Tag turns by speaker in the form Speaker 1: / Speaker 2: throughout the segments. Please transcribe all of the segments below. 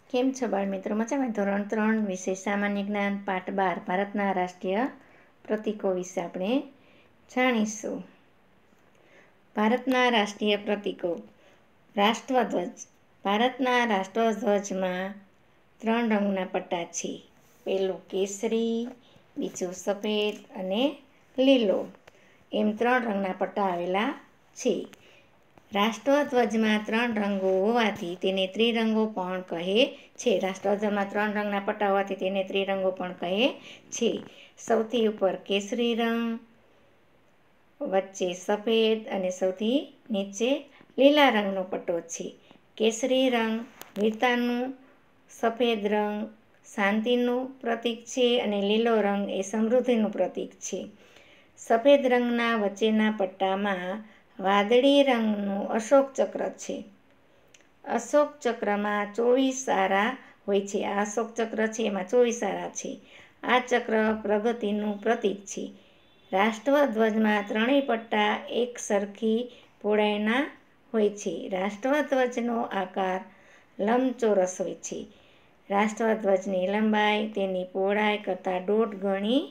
Speaker 1: કેમ છો બાળમિત્રો? મજામાં? ધોરણ 3 વિષય સામાન્ય જ્ઞાન પાઠ 12 ભારતના રાષ્ટ્રીય પ્રતીકો વિશે આપણે જાણીશું. ભારતના રાષ્ટ્રીય પ્રતીકો. રાષ્ટ્રધ્વજ. ભારતના રાષ્ટ્રધ્વજમાં 3 રંગના પટ્ટા છે. પહેલું કેસરી, બીજું સફેદ અને લીલો, એમ 3 રંગના પટ્ટા આવેલા છે. રાષ્ટ્રધ્વજમાં 3 રંગો હોવાથી તેને ત્રિરંગો પણ કહે છે. રાષ્ટ્રધ્વજમાં 3 રંગના પટ્ટા હોવાથી તેને ત્રિરંગો પણ કહે છે. સૌથી ઉપર કેસરી રંગ, વચ્ચે સફેદ અને સૌથી નીચે લીલા રંગનો પટ્ટો છે. કેસરી રંગ વીરતાનું, સફેદ રંગ શાંતિનું પ્રતીક છે અને લીલો રંગ એ સમૃદ્ધિનું પ્રતીક છે. સફેદ રંગના વચ્ચેના પટ્ટામાં વાદળી રંગનું અશોક ચક્ર છે. અશોક ચક્રમાં 24 આરા હોય છે. આ અશોક ચક્ર છે એમાં 24 આરા છે. આ ચક્ર પ્રગતિનું પ્રતીક છે. રાષ્ટ્રધ્વજમાં 3 પટ્ટા એક સરખી પહોળાઈના હોય છે. રાષ્ટ્રધ્વજનો આકાર લંબચોરસ હોય છે. રાષ્ટ્રધ્વજની લંબાઈ તેની પહોળાઈ કરતાં 1.5 ગણી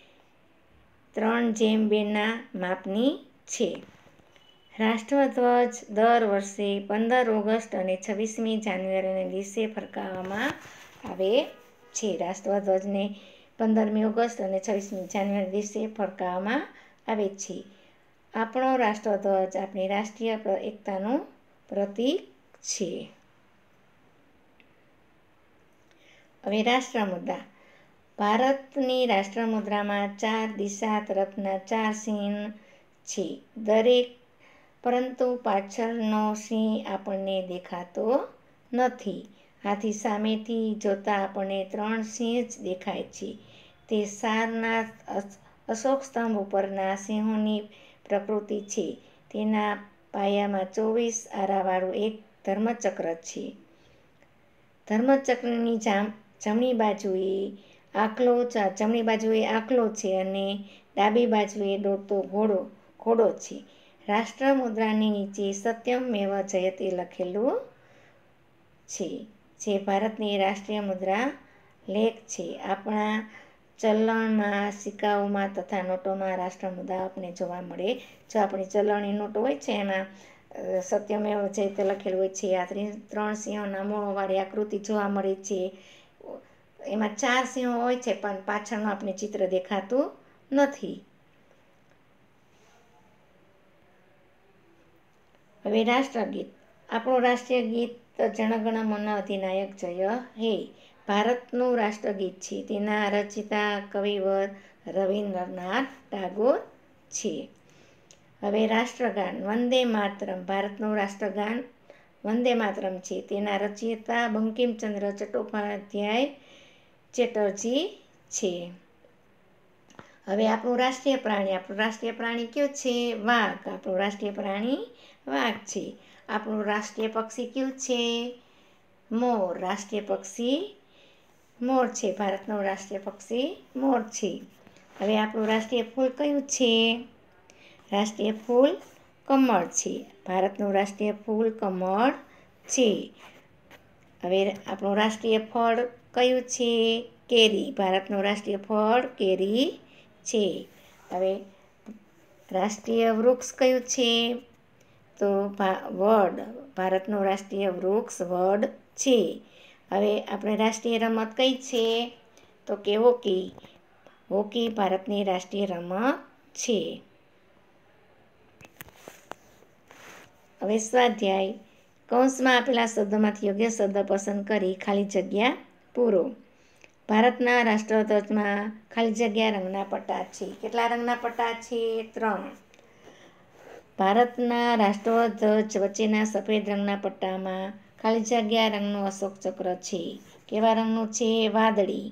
Speaker 1: 3:2 માપની છે. રાષ્ટ્રધ્વજ દર વર્ષે 15 ઓગસ્ટ અને 26મી જાન્યુઆરીના દિવસે ફરકાવવામાં આવે છે. રાષ્ટ્રધ્વજને 15મી ઓગસ્ટ અને 26મી જાન્યુઆરી દિવસે ફરકાવવામાં આવે છે. આપણો રાષ્ટ્રધ્વજ આપણી રાષ્ટ્રીય એકતાનું પ્રતીક છે. હવે રાષ્ટ્રમુદ્રા. ભારતની રાષ્ટ્રમુદ્રામાં 4 દિશા તરફના 4 સિંહ છે. પરંતુ પાછળનો સિંહ આપણને દેખાતો નથી. આથી સામેથી જોતા આપણને 3 સિંહ જ દેખાય છે. તે સારનાથ અશોક સ્તંભ ઉપરના સિંહોની પ્રકૃતિ છે. તેના પાયામાં 24 આરાવાળું એક ધર્મચક્ર છે. ધર્મચક્રની જમણી બાજુએ આખલો છે અને ડાબી બાજુએ દોડતો ઘોડો છે. રાષ્ટ્રમુદ્રાની નીચે સત્યમેવ જયતે લખેલું છે, જે ભારતની રાષ્ટ્રીય મુદ્રા લેખ છે. આપણા ચલણમાં, સિક્કાઓમાં તથા નોટોમાં રાષ્ટ્રમુદ્રા આપણને જોવા મળે. જો આપણી ચલણની નોટો હોય છે એમાં સત્યમેવ જયતે લખેલું હોય છે. આ 3 સિંહોના મોંવાળી આકૃતિ જોવા મળે છે. એમાં 4 સિંહો હોય છે પણ પાછળનું આપણે ચિત્ર દેખાતું નથી. હવે રાષ્ટ્રગીત. આપણું રાષ્ટ્રીય ગીત જન ગણ મન અધિનાયક જય હે ભારતનું રાષ્ટ્રગીત છે. તેના રચયિતા કવિવર રવીન્દ્રનાથ ટાગોર છે. હવે રાષ્ટ્રગાન. વંદે માતરમ. ભારતનું રાષ્ટ્રગાન વંદે માતરમ છે. તેના રચયિતા બંકિમચંદ્ર ચટ્ટોપાધ્યાય ચેટર્જી છે. હવે આપણું રાષ્ટ્રીય પ્રાણી. આપણું રાષ્ટ્રીય પ્રાણી કયું છે? વાઘ. આપણું રાષ્ટ્રીય પ્રાણી વાઘ છે. આપણું રાષ્ટ્રીય પક્ષી કયું છે? મોર. રાષ્ટ્રીય પક્ષી મોર છે. ભારતનું રાષ્ટ્રીય પક્ષી મોર છે. હવે આપણું રાષ્ટ્રીય ફૂલ કયું છે? રાષ્ટ્રીય ફૂલ કમળ છે. ભારતનું રાષ્ટ્રીય ફૂલ કમળ છે. હવે આપણું રાષ્ટ્રીય ફળ કયું છે? કેરી. ભારતનું રાષ્ટ્રીય ફળ કેરી છે. હવે રાષ્ટ્રીય વૃક્ષ કયું છે? તો વડ. ભારતનું રાષ્ટ્રીય વૃક્ષ વડ છે. હવે આપણે રાષ્ટ્રીય રમત કઈ છે? તો કે હોકી. હોકી ભારતની રાષ્ટ્રીય રમત છે. હવે સ્વાધ્યાય. કૌંસમાં આપેલા શબ્દોમાંથી યોગ્ય શબ્દ પસંદ કરી ખાલી જગ્યા પૂરો. ભારતના રાષ્ટ્રધ્વજમાં ખાલી જગ્યા રંગના પટ્ટા છે. કેટલા રંગના પટ્ટા છે? 3. ભારતના રાષ્ટ્રધ્વજ વચ્ચેના સફેદ રંગના પટ્ટામાં ખાલી જગ્યા રંગનું અશોક ચક્ર છે. કેવા રંગનું છે? વાદળી.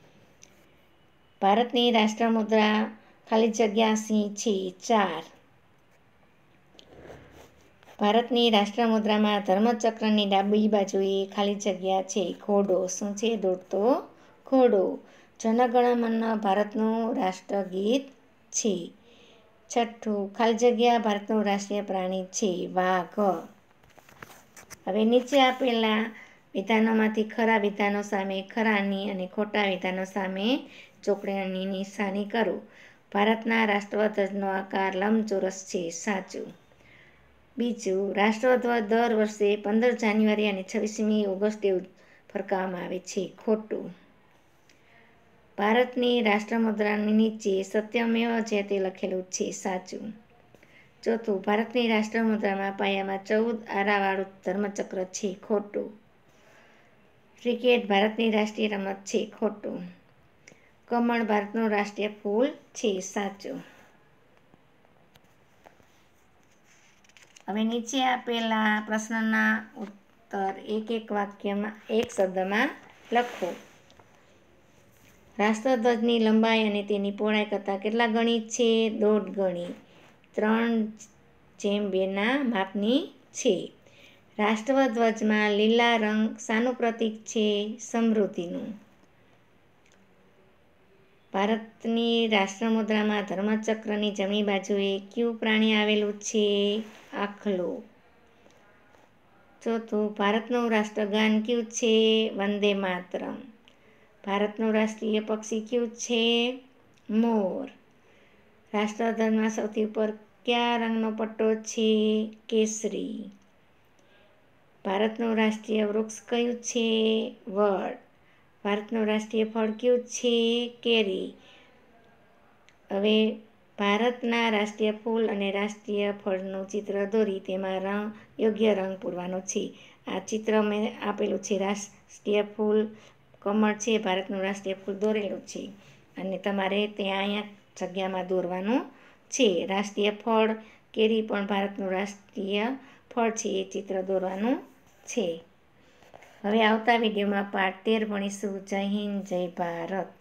Speaker 1: ભારતની રાષ્ટ્રમુદ્રા ખાલી જગ્યા સિંહ છે. 4. ભારતની રાષ્ટ્રમુદ્રામાં ધર્મચક્રની ડાબી બાજુએ ખાલી જગ્યા છે. ઘોડો. શું છે? દોડતો ઘોડો. જન ગણ મન ભારતનું રાષ્ટ્રગીત છે. 6. ખાલી જગ્યા ભારતનું રાષ્ટ્રીય પ્રાણી છે. વાઘ. હવે નીચે આપેલા વિધાનોમાંથી ખરા વિધાનો સામે ખરાની અને ખોટા વિધાનો સામે ચોકડીની નિશાની કરો. ભારતના રાષ્ટ્રધ્વજનો આકાર લંબચોરસ છે. સાચું. બીજું, રાષ્ટ્રધ્વજ દર વર્ષે 15 જાન્યુઆરી અને 26મી ઓગસ્ટે ફરકાવવામાં આવે છે. ખોટું. ભારતની રાષ્ટ્રમુદ્રાની નીચે સત્યમેવ જયતે લખેલું છે. સાચું. ચોથું, ભારતની રાષ્ટ્રમુદ્રામાં પાયામાં 14 આરાવાળું ધર્મચક્ર છે. ખોટું. ક્રિકેટ ભારતની રાષ્ટ્રીય રમત છે. ખોટું. કમળ ભારતનું રાષ્ટ્રીય ફૂલ છે. સાચું. હવે નીચે આપેલા પ્રશ્નના ઉત્તર એક વાક્યમાં એક શબ્દમાં લખો. રાષ્ટ્રધ્વજની લંબાઈ અને તેની પહોળાઈ કરતાં કેટલા ગણી છે? 1.5 ગણી. 3:2 માપની છે. રાષ્ટ્રધ્વજમાં લીલા રંગ શાનું પ્રતીક છે? સમૃદ્ધિનું. ભારતની રાષ્ટ્રમુદ્રામાં ધર્મચક્રની જમણી બાજુએ કયું પ્રાણી આવેલું છે? આખલો. ચોથું, ભારતનું રાષ્ટ્રગાન કયું છે? વંદે માતરમ. ભારતનું રાષ્ટ્રીય પક્ષી કયું છે? મોર. રાષ્ટ્રધ્વજમાં સૌથી ઉપર કયા રંગનો પટ્ટો છે? કેસરી. ભારતનું રાષ્ટ્રીય વૃક્ષ કયું છે? વડ. ભારતનું રાષ્ટ્રીય ફળ કયું છે? કેરી. હવે ભારતના રાષ્ટ્રીય ફૂલ અને રાષ્ટ્રીય ફળનું ચિત્ર દોરી તેમાં યોગ્ય રંગ પૂરવાનો છે. આ ચિત્ર મેં આપેલું છે. રાષ્ટ્રીય ફૂલ કમળ છે. ભારતનું રાષ્ટ્રીય ફૂલ દોરેલું છે અને તમારે ત્યાં અહીંયા જગ્યામાં દોરવાનું છે. રાષ્ટ્રીય ફળ કેરી પણ ભારતનું રાષ્ટ્રીય ફળ છે. એ ચિત્ર દોરવાનું છે. હવે આવતા વિડીયોમાં પાઠ 13 ભણીશું. જય હિન્દ, જય ભારત.